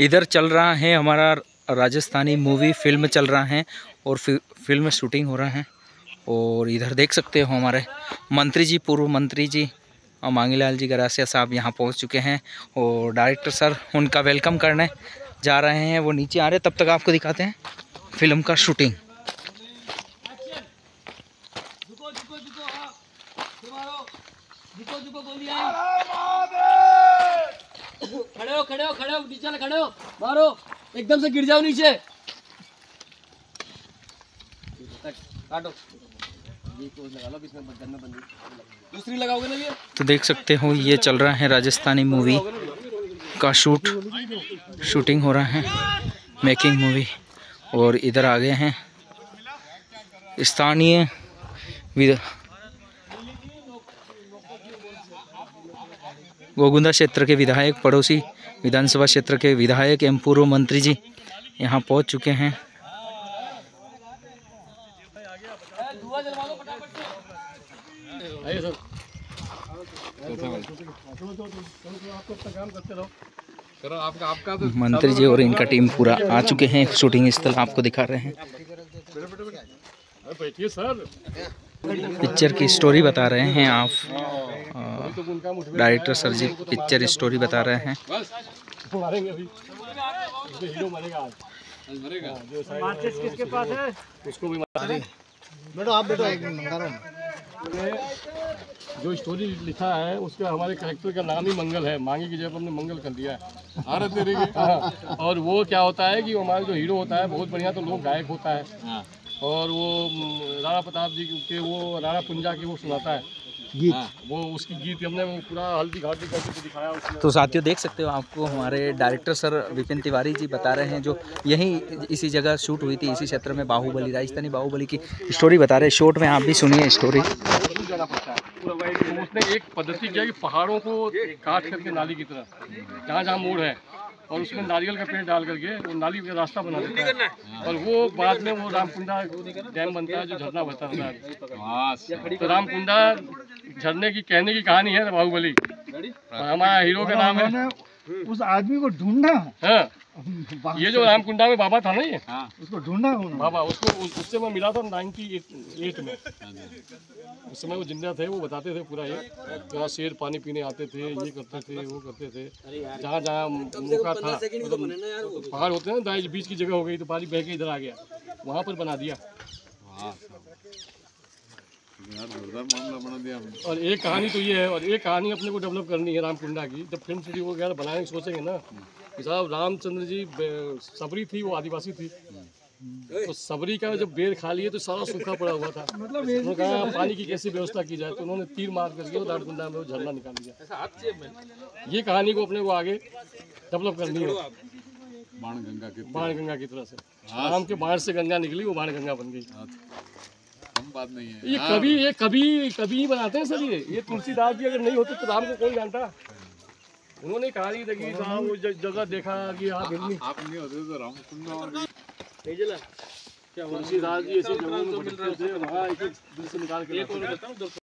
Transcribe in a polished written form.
इधर चल रहा है हमारा राजस्थानी मूवी फिल्म चल रहा है और फिल्म शूटिंग हो रहा है। और इधर देख सकते हो हमारे मंत्री जी, पूर्व मंत्री जी मांगीलाल जी गरासिया साहब यहाँ पहुँच चुके हैं और डायरेक्टर सर उनका वेलकम करने जा रहे हैं। वो नीचे आ रहे हैं, तब तक आपको दिखाते हैं फिल्म का शूटिंग। खड़े हो नीचे खड़े हो, मारो एकदम से गिर जाओ नीचे। काटो दूसरी लगाओगे ना ये। तो देख सकते हो ये चल रहा है राजस्थानी मूवी का शूटिंग हो रहा है, मेकिंग मूवी। और इधर आ गए हैं स्थानीय गोगुंदा क्षेत्र के विधायक, पड़ोसी विधानसभा क्षेत्र के विधायक एवं पूर्व मंत्री जी यहाँ पहुँच चुके हैं। मंत्री जी और इनका टीम पूरा आ चुके हैं शूटिंग स्थल, आपको दिखा रहे हैं। पिक्चर की स्टोरी बता रहे हैं आप, director sir ji picture story बता रहे हैं। किसके पास है? उसको भी बैठो, आप बैठो, एक जो स्टोरी लिखा है उसका हमारे कैरेक्टर का नाम ही मंगल है। मांगी की जगह हमने मंगल कर दिया है। तेरे और वो क्या होता है कि हमारा जो हीरो होता है बहुत बढ़िया तो लोग गायक होता है और वो राणा प्रताप जी के वो राणा कुंजा की वो सुनाता है गीत। वो उसकी गीत हमने वो पूरा हल्दी घाटी करके दिखाया उसमें। तो साथियों देख सकते हो, आपको हमारे डायरेक्टर सर विपिन तिवारी जी बता रहे हैं जो यहीं इसी जगह शूट हुई थी, इसी क्षेत्र में बाहुबली, राजस्थानी बाहुबली की स्टोरी बता रहे हैं। शॉर्ट में आप भी सुनिए स्टोरी। जाना पड़ता है। उसने एक पद्धति किया कि पहाड़ों को काट करके नाली की तरह जहाँ जहाँ मोड़ है और उसमें नारियल का पेड़ डाल करके वो नाली का रास्ता बना देता है। और वो बाद में वो रामकुंडा डैम बनता है जो झरना बहता है। तो रामकुंडा झरने की कहने की कहानी है बाहुबली। हमारा हीरो का नाम है, उस आदमी को ढूंढना है। ये जो रामकुंडा में बाबा था ना, ये उसको ढूंढना बाबा, उससे मैं मिला था 98 में। उस समय वो जिंदा थे, वो बताते थे पूरा ये यहाँ शेर पानी पीने आते थे, ये करते थे, वो करते थे। जहाँ जहाँ मौका था, मतलब पहाड़ होते हैं ना, दाएं बीच की जगह हो गई तो पानी बह के इधर आ गया, वहाँ पर बना दिया। और एक कहानी तो ये है, और एक कहानी अपने को डेवलप करनी है रामकुंडा की। जब फिल्म सिटी वगैरह बनाने की सोचेंगे ना कि साहब रामचंद्र जी, सबरी थी वो आदिवासी थी, तो सबरी का जब बेर खा लिए तो सारा सूखा पड़ा हुआ था। उन्होंने कहा पानी की कैसी व्यवस्था की जाए, तो उन्होंने तीर मार करके वो रामकुंडा में वो झरना निकाल दिया। ये कहानी को अपने को आगे डेवलप करनी है बाण गंगा की तरह से। राम के बाण से गंगा निकली, वो बाण गंगा बन गई। बात नहीं है ये कभी ही बनाते हैं सर। ये तुलसीदास जी अगर नहीं होते तो राम को कौन जानता। उन्होंने कहानी देखी, वो जगह देखा कि आप नहीं होते तो रामकुंडा तुलसीदास जी ऐसी जगहों में थे, वहाँ एक दिल से निकाल के